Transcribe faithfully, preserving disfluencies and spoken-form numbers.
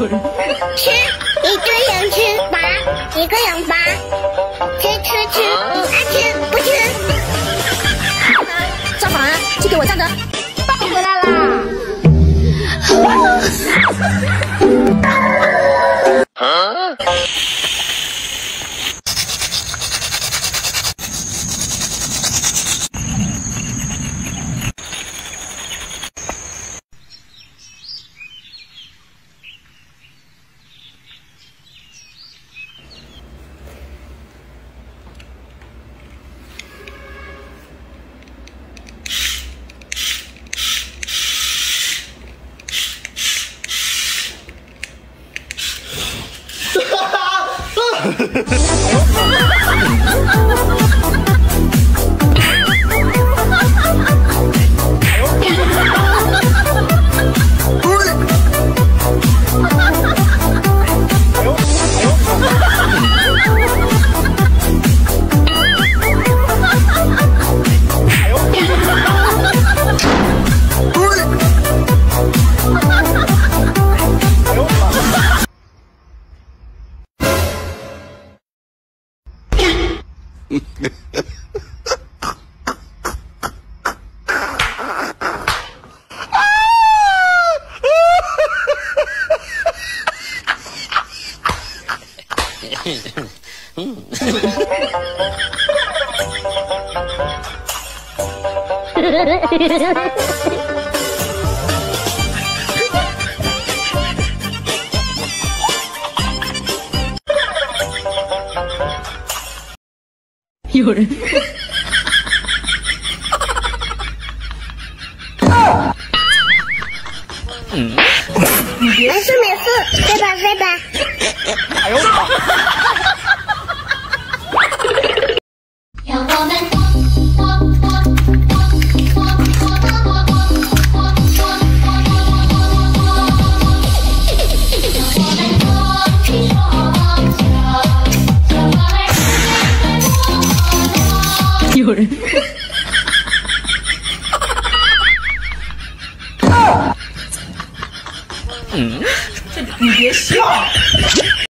有人吃，一个人吃，拔，一个人拔，吃吃吃，爱吃不吃。 站反了，就给我站着。抱回来啦！啊有人。 嗯，没事没事，飞吧飞吧。哎呦！让我们有人。嗯，这你别笑。